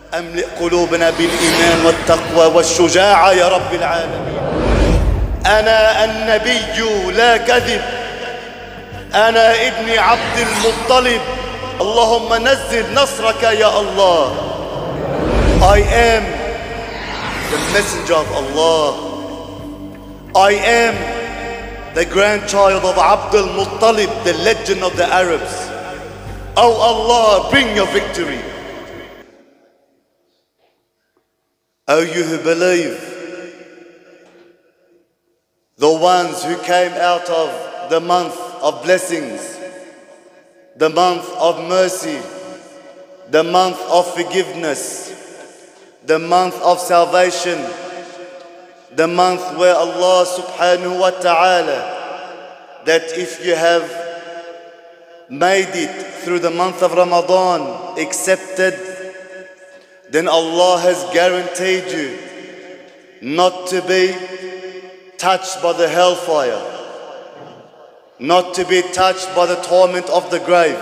أملئ قلوبنا بالإيمان والتقوى والشجاعة يا رب العالمين. أنا النبي لا كذب، أنا ابن عبد المطلب، اللهم نزل نصرك يا الله. I am the messenger of Allah. I am the grandchild of Abdul Muttalib, the legend of the Arabs. Oh Allah, bring your victory. Oh, you who believe, the ones who came out of the month of blessings, the month of mercy, the month of forgiveness, the month of salvation, the month where Allah subhanahu wa ta'ala, that if you have made it through the month of Ramadan accepted, then Allah has guaranteed you not to be touched by the hellfire, not to be touched by the torment of the grave.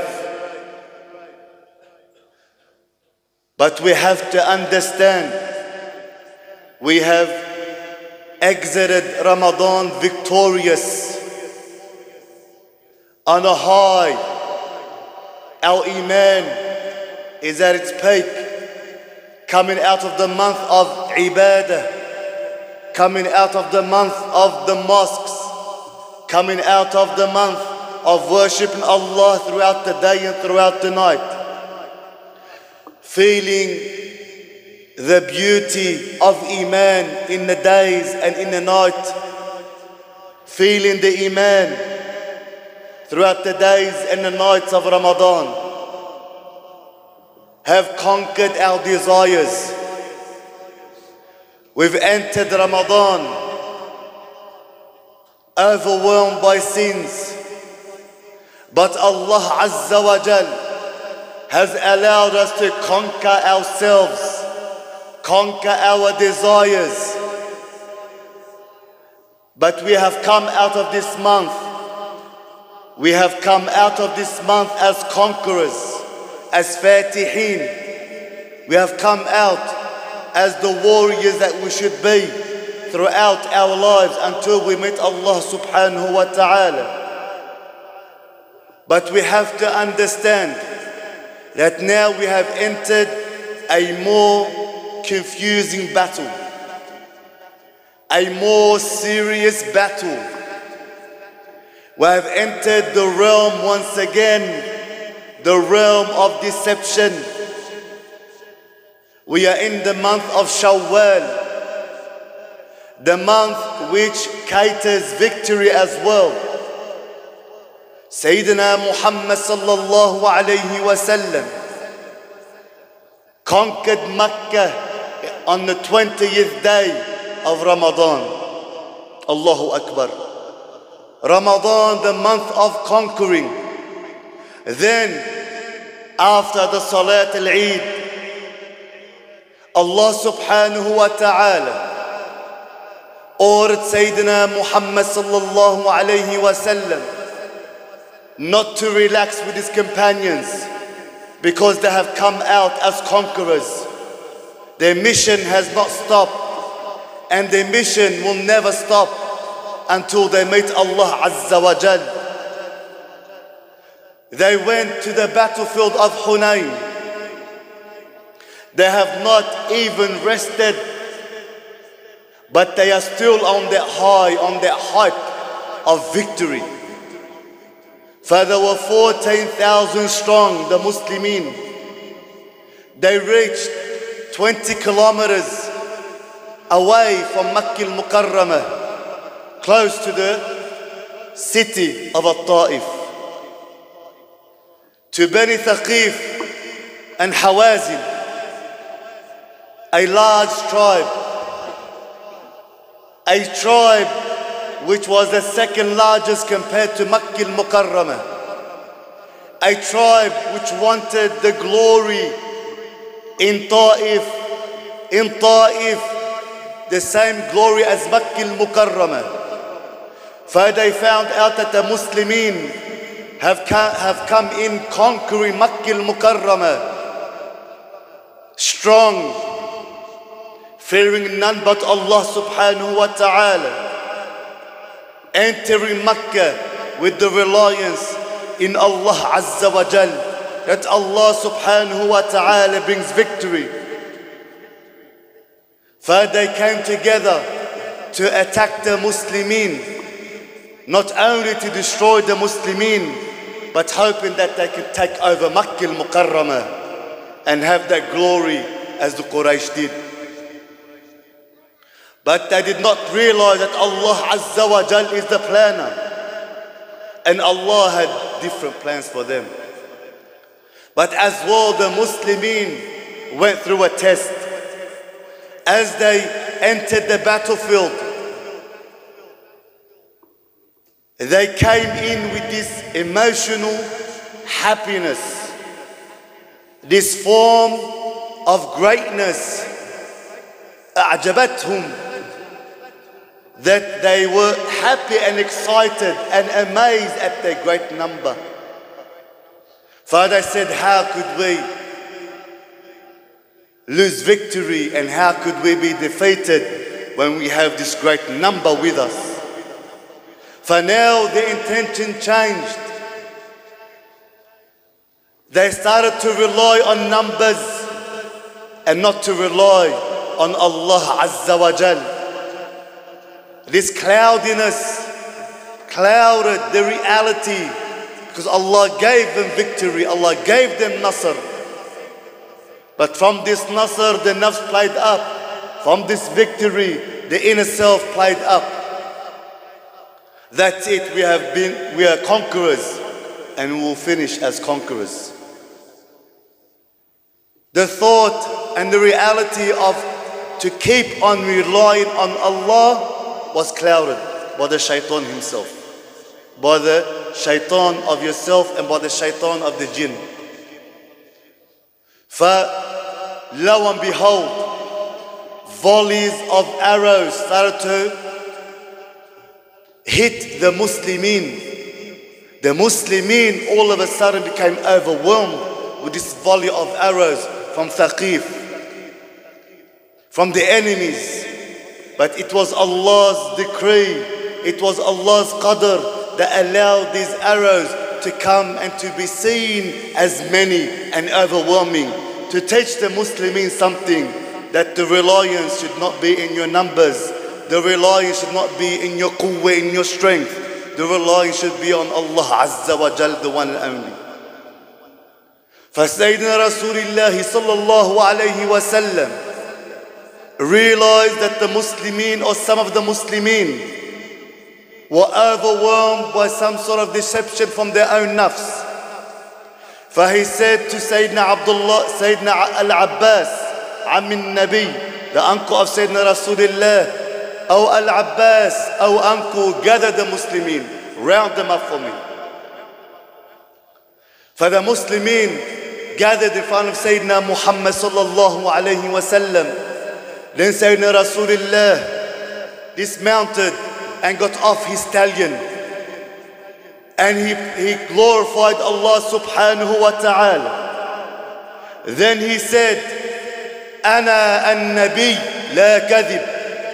But we have to understand, we have exited Ramadan victorious, on a high. Our iman is at its peak, coming out of the month of ibadah, coming out of the month of the mosques, coming out of the month of worshiping Allah throughout the day and throughout the night, feeling the beauty of iman in the days and in the night, feeling the iman throughout the days and the nights of Ramadan, have conquered our desires. We've entered Ramadan overwhelmed by sins, but Allah Azza wa Jal has allowed us to conquer ourselves, conquer our desires. But we have come out of this month, we have come out of this month as conquerors, as Fatihin. We have come out as the warriors that we should be throughout our lives until we meet Allah subhanahu wa ta'ala. But we have to understand that now we have entered a more confusing battle, a more serious battle. We have entered the realm once again, the realm of deception. We are in the month of Shawwal, the month which caters victory as well. Sayyidina Muhammad sallallahu alayhi wa sallam conquered Makkah on the 20th day of Ramadan. Allahu Akbar. Ramadan, the month of conquering. Then, after the Salat al-Eid, Allah subhanahu wa ta'ala ordered Sayyidina Muhammad sallallahu alayhi wa sallam not to relax with his companions because they have come out as conquerors. Their mission has not stopped, and their mission will never stop until they meet Allah Azza wa Jal. They went to the battlefield of Hunayn. They have not even rested, but they are still on that high, on that height of victory. For there were 14,000 strong, the Muslimin. They reached 20 kilometers away from Makkah al-Mukarramah, close to the city of Al-Ta'if, to Bani Thaqif and Hawazin, a large tribe, a tribe which was the second largest compared to Makkah al-Mukarramah, a tribe which wanted the glory in Ta'if, the same glory as Makkah al-Mukarramah. For they found out that the Muslimin have come in conquering Makkah al-Mukarramah strong, fearing none but Allah subhanahu wa ta'ala, entering Mecca with the reliance in Allah Azza wa Jal, that Allah subhanahu wa ta'ala brings victory. For they came together to attack the Muslimin, not only to destroy the Muslimin, but hoping that they could take over Makkah al-Mukarramah and have that glory as the Quraysh did. But they did not realize that Allah Azza wa Jal is the planner, and Allah had different plans for them. But as well, the Muslimin went through a test. As they entered the battlefield, they came in with this emotional happiness, this form of greatness, أعجبتهم, that they were happy and excited and amazed at their great number. For they said, how could we lose victory and how could we be defeated when we have this great number with us? For now the intention changed. They started to rely on numbers and not to rely on Allah Azza wa Jal. This cloudiness clouded the reality, because Allah gave them victory, Allah gave them Nasr. But from this Nasr, the nafs played up. From this victory, the inner self played up. That's it, we are conquerors, and we will finish as conquerors. The thought and the reality of to keep on relying on Allah was clouded by the shaitan himself, by the shaitan of yourself and by the shaitan of the jinn. For lo and behold, volleys of arrows started to hit the Muslimin. The Muslimin all of a sudden became overwhelmed with this volley of arrows from Thaqif, from the enemies. But it was Allah's decree, it was Allah's qadr that allowed these arrows to come and to be seen as many and overwhelming, to teach the Muslimin something, that the reliance should not be in your numbers, the reliance should not be in your quwwah, in your strength, the reliance should be on Allah Azza wa Jal, the one and only. For Sayyidina Rasulullah sallallahu alayhi wa sallam realized that the Muslimin, or some of the Muslimin, were overwhelmed by some sort of deception from their own nafs. For he said to Sayyidina Al-Abbas, Ammin Nabi, the uncle of Sayyidina Rasulullah, "O Al-Abbas, O uncle, gather the Muslimin, round them up for me." For the Muslimin gathered in front of Sayyidina Muhammad sallallahu alayhi wa sallam. Then Sayyidina Rasulullah dismounted and got off his stallion, and he glorified Allah subhanahu wa ta'ala. Then he said, "Ana an-nabi la kadhib,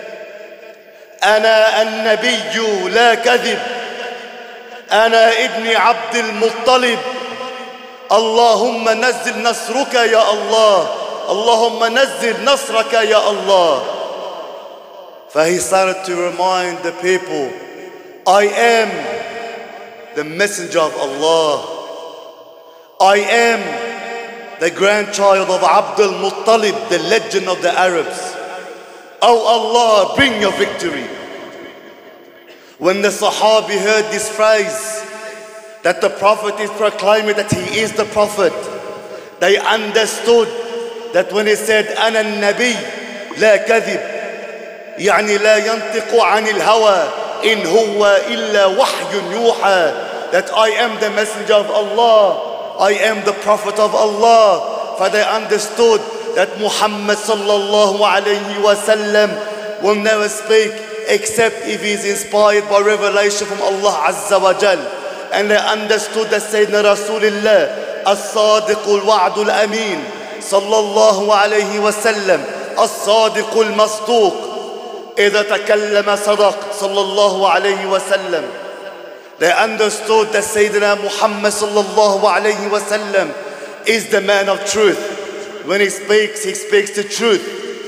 ana an-nabiyyu la kadhib, ana ibni Abdul Muttalib, Allahumma nazzil nasruka ya Allah, Allahumma nazzil nasraka ya Allah." For he started to remind the people, I am the messenger of Allah. I am the grandchild of Abdul Muttalib, the legend of the Arabs. Oh Allah, bring your victory. When the Sahabi heard this phrase, that the Prophet is proclaiming that he is the Prophet, they understood that when he said, "Ana an-nabi la kadhib," يعني لا ينطق عن الهوى إن هو إلا وحي يوحى, that I am the messenger of Allah, I am the prophet of Allah. For they understood that Muhammad sallallahu alayhi wa sallam will never speak except if he is inspired by revelation from Allah Azza wa Jal. And they understood that Sayyidina Rasulullah as-Sadiq al-Wa'd al-Amin, صلى الله عليه وسلم الصادق المصدوق إذا تكلم صدق صلى الله عليه وسلم. They understood that Sayyidina Muhammad sallallahu alayhi wa sallam is the man of truth. When he speaks the truth.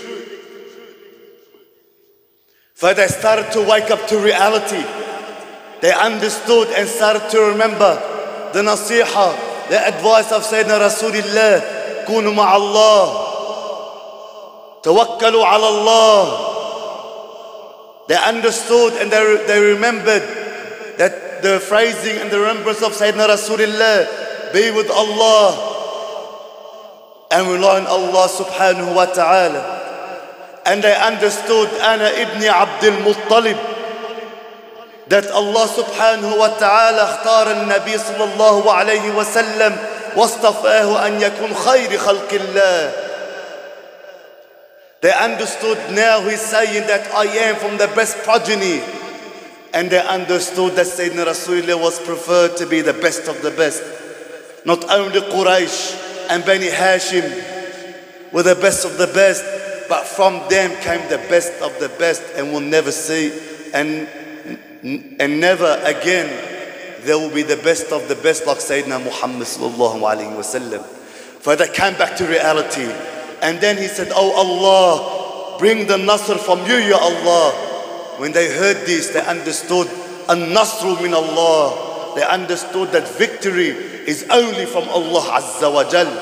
For they started to wake up to reality. They understood and started to remember the nasiha, the advice of Sayyidina Rasulullah. Kunu ma'allah. Tawakkalu ala Allah. They understood and they remembered that the phrasing and the remembrance of Sayyidina Rasulullah, be with Allah and rely on Allah subhanahu wa ta'ala. And they understood Ana ibn Abdul Muttalib, that Allah subhanahu wa ta'ala اختار النبي صلى الله عليه وسلم واصطفاه أن يكون خير خلق الله. They understood now he's saying that I am from the best progeny. And they understood that Sayyidina Rasulullah was preferred to be the best of the best. Not only Quraysh and Bani Hashim were the best of the best, but from them came the best of the best, and we'll never see and never again there will be the best of the best like Sayyidina Muhammad sallallahu alayhi wa sallam. For they came back to reality. And then he said, Oh Allah, bring the Nasr from you, Ya Allah. When they heard this, they understood An-Nasru min Allah. They understood that victory is only from Allah Azza wa Jal.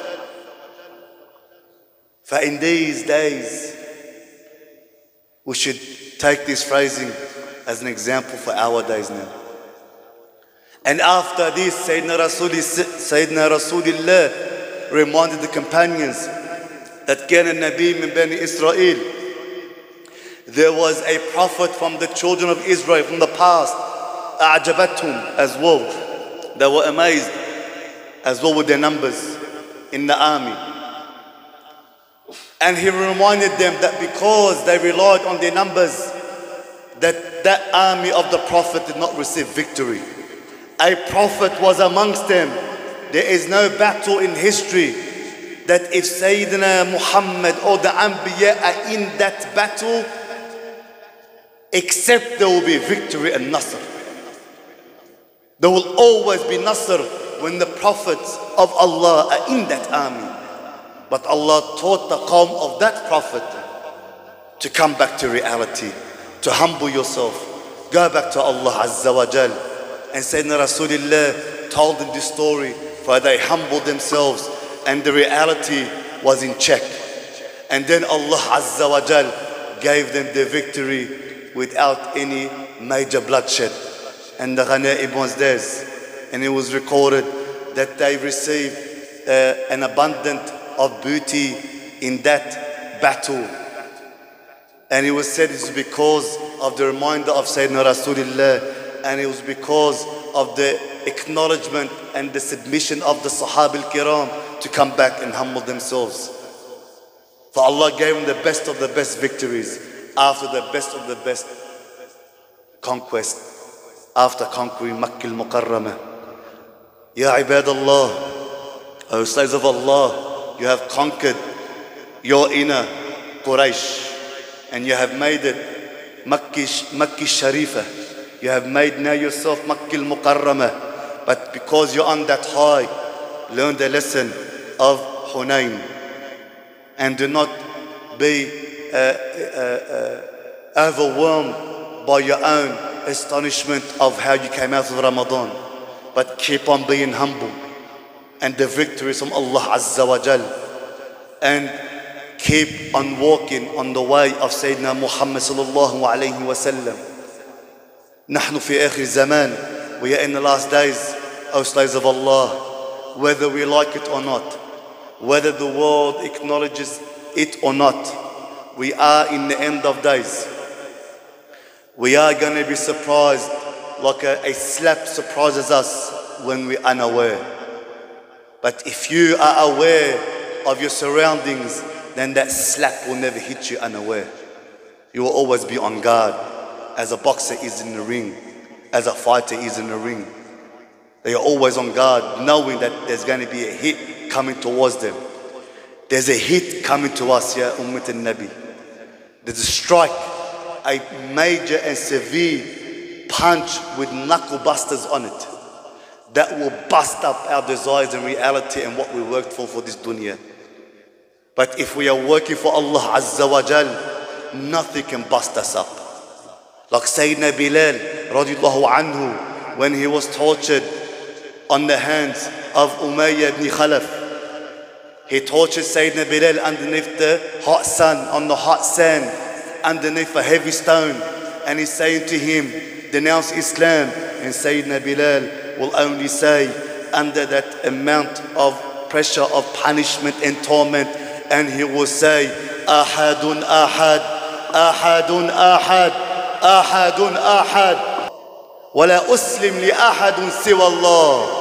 For in these days, we should take this phrasing as an example for our days now. And after this, Sayyidina Rasulullah reminded the companions that كان النبي من بني إسرائيل. There was a prophet from the children of Israel from the past. أعجبتهم as well. They were amazed as well with their numbers in the army. And he reminded them that because they relied on their numbers, that army of the prophet did not receive victory. A prophet was amongst them. There is no battle in history that if Sayyidina Muhammad or the Anbiya are in that battle, except there will be victory and Nasr. There will always be Nasr when the prophets of Allah are in that army. But Allah taught the qawm of that prophet to come back to reality, to humble yourself, go back to Allah Azza wa Jal. And Sayyidina Rasulullah told them this story, for they humbled themselves and the reality was in check. And then Allah Azza wa Jal gave them the victory without any major bloodshed. And the Ghanaim was theirs. And it was recorded that they received an abundance of booty in that battle. And it was said it's because of the reminder of Sayyidina Rasulullah, and it was because of the acknowledgement and the submission of the Sahaba al-Kiram to come back and humble themselves. For Allah gave them the best of the best victories after the best of the best conquest, after conquering Makkah al-Mukarramah. Ya ibadallah, O slaves of Allah, you have conquered your inner Quraysh and you have made it Makkah Sharifah. You have made now yourself Makkah al-Mukarramah. But because you're on that high, learn the lesson of Hunayn and do not be overwhelmed by your own astonishment of how you came out of Ramadan, but keep on being humble, and the victory is from Allah Azza wa Jal, and keep on walking on the way of Sayyidina Muhammad sallallahu alayhi wa sallam. نحن في آخر الزمان. We are in the last days, O slaves of Allah, whether we like it or not, whether the world acknowledges it or not. We are in the end of days. We are going to be surprised like a slap surprises us when we're unaware. But if you are aware of your surroundings, then that slap will never hit you unaware. You will always be on guard, as a boxer is in the ring, as a fighter is in the ring. They are always on guard, knowing that there's going to be a hit coming towards them. There's a hit coming to us here, Ummat al-Nabi. There's a strike, a major and severe punch with knuckle busters on it that will bust up our desires and reality and what we worked for this dunya. But if we are working for Allah Azza wa Jal, nothing can bust us up. Like Sayyidina Bilal radiallahu anhu, when he was tortured on the hands of Umayyah ibn Khalaf. He tortured Sayyidina Bilal underneath the hot sun, on the hot sand, underneath a heavy stone. And he's saying to him, denounce Islam. And Sayyidina Bilal will only say, under that amount of pressure of punishment and torment, and he will say, Ahadun Ahad, Ahadun Ahad, Ahadun Ahad, Wala Uslim li Ahadun siwa Allah.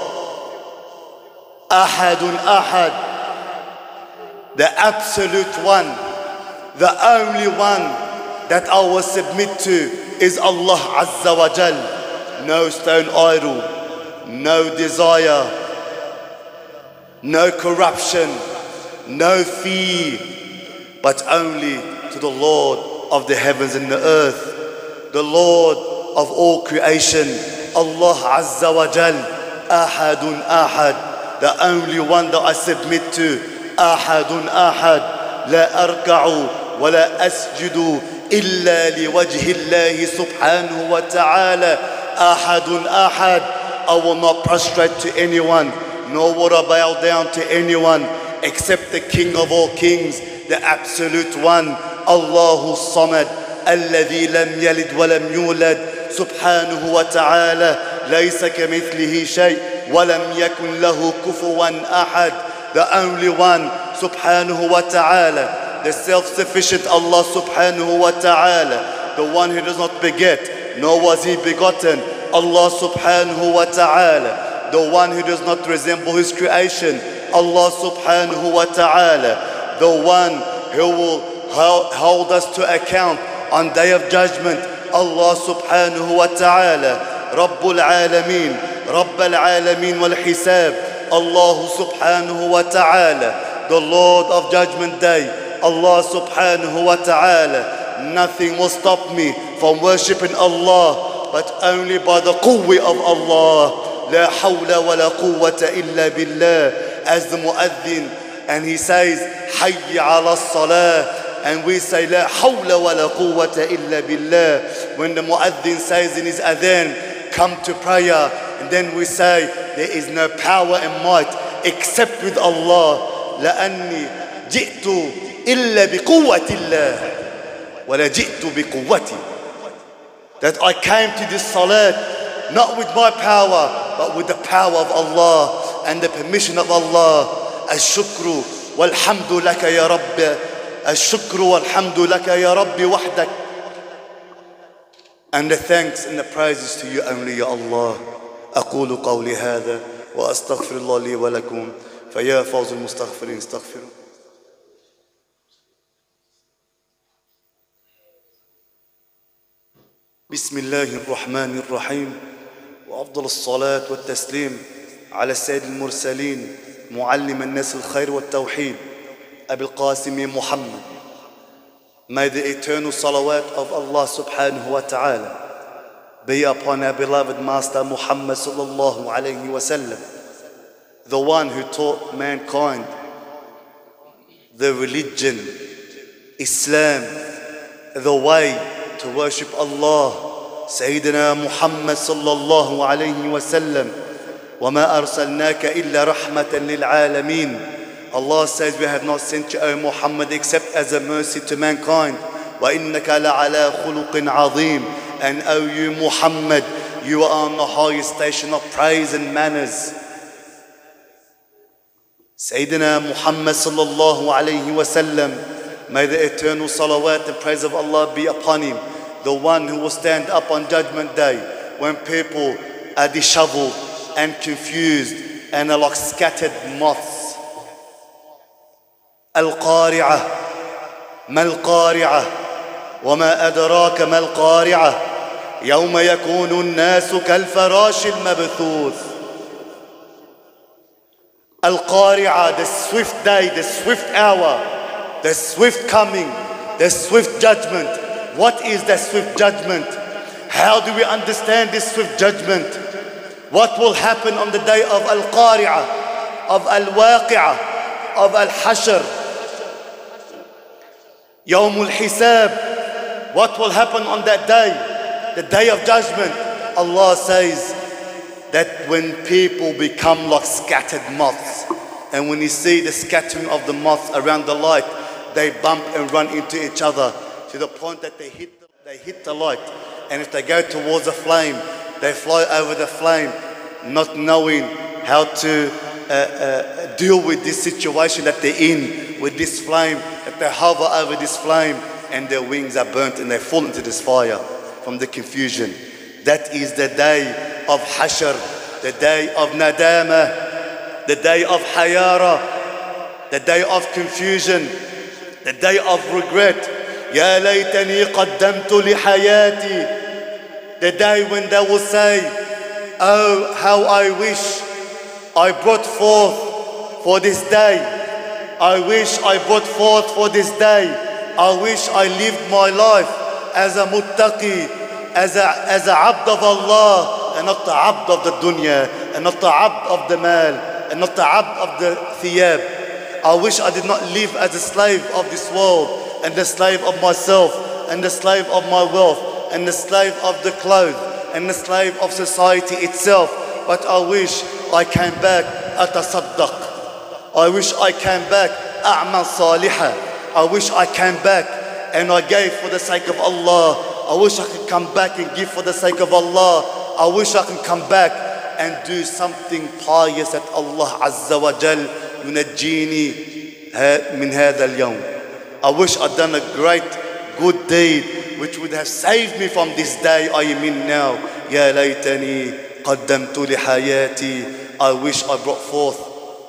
Ahadun Ahad, the absolute one, the only one that I will submit to is Allah Azza wa Jal. No stone idol, no desire, no corruption, no fear, but only to the Lord of the heavens and the earth, the Lord of all creation, Allah Azza wa Jal. Ahadun Ahad, the only one that I submit to. Ahadun Ahad, la arka'u wa la asjudu illa li wajhi Allahi subhanahu wa ta'ala. Ahadun Ahad, I will not prostrate to anyone, nor will I bow down to anyone except the King of all kings, the absolute one, Allahu Samad, alladhi lam yalid wa lam yulad, subhanahu wa ta'ala, laysa kamithlihi shay, wa lam yakun lahu kufuwan ahad. The only one, subhanahu wa ta'ala, the self-sufficient Allah subhanahu wa ta'ala, the one who does not beget, nor was he begotten, Allah subhanahu wa ta'ala, the one who does not resemble his creation, Allah subhanahu wa ta'ala, the one who will hold us to account on day of judgment, Allah subhanahu wa ta'ala, Rabbul Alameen, Rabbal Alameen wal Hisab, Allah subhanahu wa ta'ala, the Lord of Judgment Day, Allah subhanahu wa ta'ala. Nothing will stop me from worshipping Allah, but only by the quwwah of Allah. La hawla wa la quwwata illa billah. As the mu'adhin, and he says, Hayya ala salah, and we say, La hawla wa la quwwata illa billah. When the mu'adhin says in his adhan, come to prayer, and then we say, there is no power and might except with Allah. لأني جئت إلا بقوة الله ولا جئت بقوتي. That I came to this salat not with my power, but with the power of Allah and the permission of Allah. الشكر والحمد لك يا رب, الشكر والحمد لك يا رب وحدك. And the thanks and the praises to you only, Ya Allah. أقول قولي هذا وأستغفر الله لي ولكم فيا فوز المستغفرين استغفروا. بسم الله الرحمن الرحيم وأفضل الصلاة والتسليم على السيد المرسلين معلم الناس الخير والتوحيد أبي القاسم محمد. May the eternal salawat of Allah subhanahu wa ta'ala be upon our beloved Master Muhammad sallallahu alayhi wa sallam, the one who taught mankind the religion, Islam, the way to worship Allah. Sayyidina Muhammad sallallahu alayhi wa sallam, وَمَا أَرْسَلْنَاكَ إِلَّا رَحْمَةً لِلْعَالَمِينَ. Allah says, we have not sent you, O Muhammad, except as a mercy to mankind. وَإِنَّكَ لَعَلَى خُلُقٍ عَظِيمٍ. And O you Muhammad, you are on the highest station of praise and manners. Sayyidina Muhammad sallallahu alayhi wa sallam, may the eternal salawat and praise of Allah be upon him, the one who will stand up on Judgment Day when people are disheveled and confused and are like scattered moths. القارعة ما القارعة وما أدراك ما القارعة يوم يكون الناس كالفراش المبثوث. Al-Qari'ah, the swift day, the swift hour, the swift coming, the swift judgment. What is that swift judgment? How do we understand this swift judgment? What will happen on the day of Al-Qari'ah, of Al-Waqi'ah, of Al-Hashr? Yawmul Hisab. What will happen on that day? The day of judgment. Allah says that when people become like scattered moths, and when you see the scattering of the moths around the light, they bump and run into each other to the point that they hit the light. And if they go towards a flame, they fly over the flame, not knowing how to deal with this situation that they're in, with this flame, that they hover over this flame, and their wings are burnt and they fall into this fire from the confusion. That is the day of Hashr, the day of Nadama, the day of Hayara, the day of confusion, the day of regret. Ya laytani qaddamtu li hayati. The day when they will say, oh, how I wish I brought forth for this day. I wish I brought forth for this day. I wish I lived my life as a muttaqi, as a abd of Allah, and not the abd of the dunya, and not the abd of the mal, and not the abd of the thiyab. I wish I did not live as a slave of this world, and the slave of myself, and the slave of my wealth, and the slave of the clothes, and the slave of society itself. But I wish I came back atasaddaq. I wish I came back a'mal salihah. I wish I came back and I gave for the sake of Allah. I wish I could come back and give for the sake of Allah. I wish I could come back and do something pious that Allah Azza wa Jal yunajjini min hadha al-yawm. I wish I'd done a great good deed which would have saved me from this day I am in now. Ya laytani qaddamtu li hayati. I wish I brought forth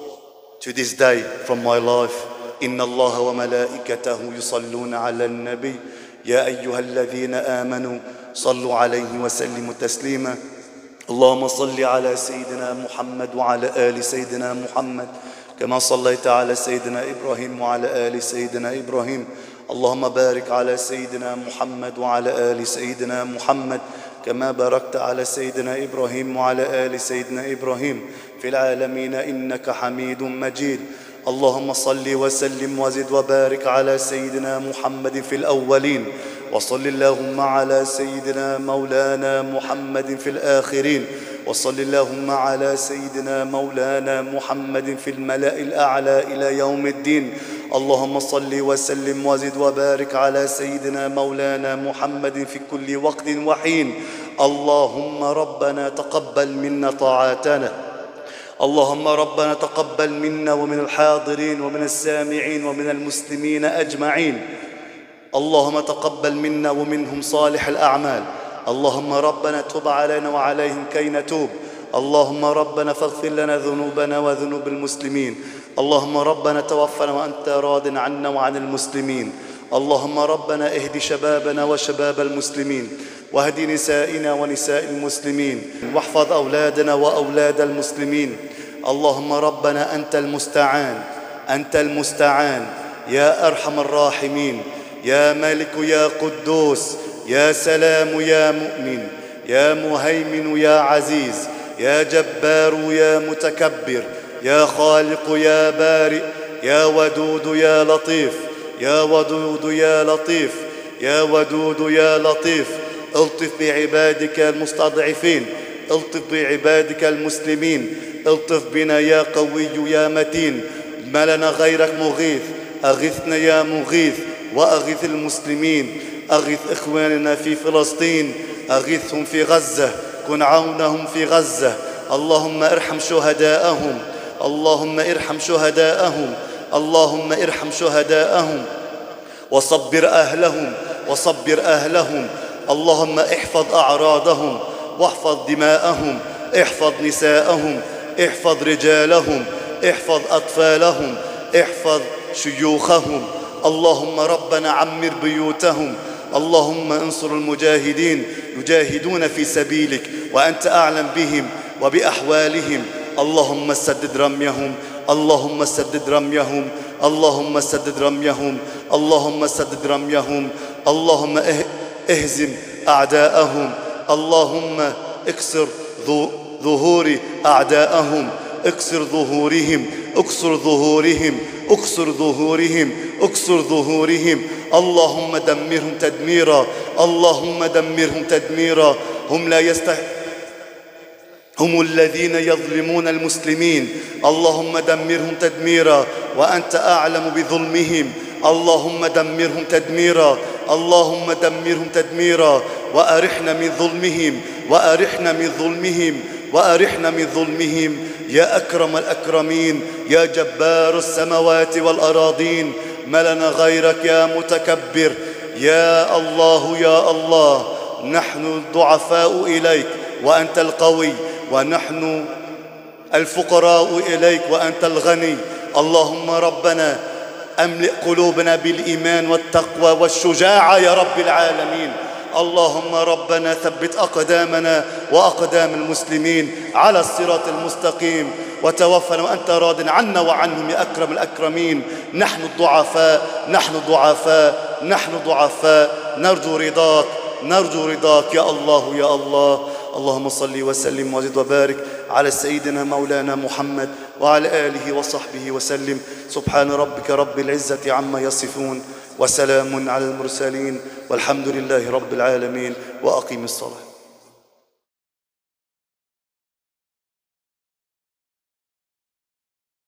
to this day from my life. إن الله وملائكته يصلون على النبي يا أيها الذين آمنوا صلوا عليه وسلموا تسليما. اللهم صل على سيدنا محمد وعلى آل سيدنا محمد كما صليت على سيدنا إبراهيم وعلى آل سيدنا إبراهيم. اللهم بارك على سيدنا محمد وعلى آل سيدنا محمد كما باركت على سيدنا إبراهيم وعلى آل سيدنا إبراهيم في العالمين إنك حميد مجيد. اللهم صل وسلم وزد وبارك على سيدنا محمد في الأولين، وصل اللهم على سيدنا مولانا محمد في الآخرين، وصل اللهم على سيدنا مولانا محمد في الملأ الأعلى إلى يوم الدين. اللهم صل وسلم وزد وبارك على سيدنا مولانا محمد في كل وقت وحين. اللهم ربنا تقبل منا طاعاتنا. اللهم ربنا تقبل منا ومن الحاضرين ومن السامعين ومن المسلمين أجمعين. اللهم تقبل منا ومنهم صالح الأعمال. اللهم ربنا تب علينا وعليهم كي نتوب. اللهم ربنا فاغفر لنا ذنوبنا وذنوب المسلمين. اللهم ربنا توفنا وأنت راض عنا وعن المسلمين. اللهم ربنا اهد شبابنا وشباب المسلمين، واهد نسائنا ونساء المسلمين، واحفظ أولادنا وأولاد المسلمين. اللهم ربنا أنت المستعان، أنت المستعان يا أرحم الراحمين، يا ملك يا قدوس، يا سلام يا مؤمن، يا مهيمن يا عزيز، يا جبار يا متكبر، يا خالق يا بارئ، يا ودود يا لطيف، يا ودود يا لطيف، يا ودود يا لطيف. الطف بعبادك المستضعفين، الطف بعبادك المسلمين، الطف بنا يا قوي يا متين. ما لنا غيرك مغيث، أغثنا يا مغيث وأغث المسلمين. أغث إخواننا في فلسطين، أغثهم في غزة، كن عونهم في غزة. اللهم ارحم شهداءهم، اللهم ارحم شهداءهم، اللهم ارحم شهداءهم وصبر أهلهم، وصبر أهلهم. اللهم احفظ أعراضهم واحفظ دماءهم، احفظ نساءهم، احفظ رجالهم، احفظ أطفالهم، احفظ شيوخهم. اللهم ربنا عمر بيوتهم. اللهم انصر المجاهدين يجاهدون في سبيلك وأنت أعلم بهم وبأحوالهم. اللهم سدد رميهم، اللهم سدد رميهم، اللهم سدد رميهم، اللهم سدد رميهم، اللهم اهزم أعداءهم، اللهم اكسر ظهور أعداءهم، اكسر ظهورهم، اكسر ظهورهم، اكسر ظهورهم، اكسر ظهورهم، اللهم دمرهم تدميرا، اللهم دمرهم تدميرا. هم الذين يظلمون المسلمين، اللهم دمرهم تدميرا وأنت أعلم بظلمهم، اللهم دمرهم تدميرا، اللهم دمرهم تدميرا، وأرحنا من ظلمهم، وأرحنا من ظلمهم، وأرحنا من ظلمهم، يا أكرم الأكرمين، يا جبار السماوات والأراضين، ما لنا غيرك يا متكبر، يا الله يا الله. نحن الضعفاء إليك وأنت القوي، ونحن الفقراء إليك وأنت الغني. اللهم ربنا أملئ قلوبنا بالإيمان والتقوى والشجاعة يا رب العالمين. اللهم ربنا ثبت أقدامنا وأقدام المسلمين على الصراط المستقيم، وتوفنا وأنت راض عنا وعنهم يا أكرم الأكرمين. نحن الضعفاء، نحن ضعفاء، نحن ضعفاء، نرجو رضاك، نرجو رضاك يا الله يا الله. اللهم صل وسلم وزد وبارك على سيدنا مولانا محمد وعلى آله وصحبه وسلم. سبحان ربك رب العزة عما يصفون، وسلام على المرسلين، والحمد لله رب العالمين. وأقم الصلاة.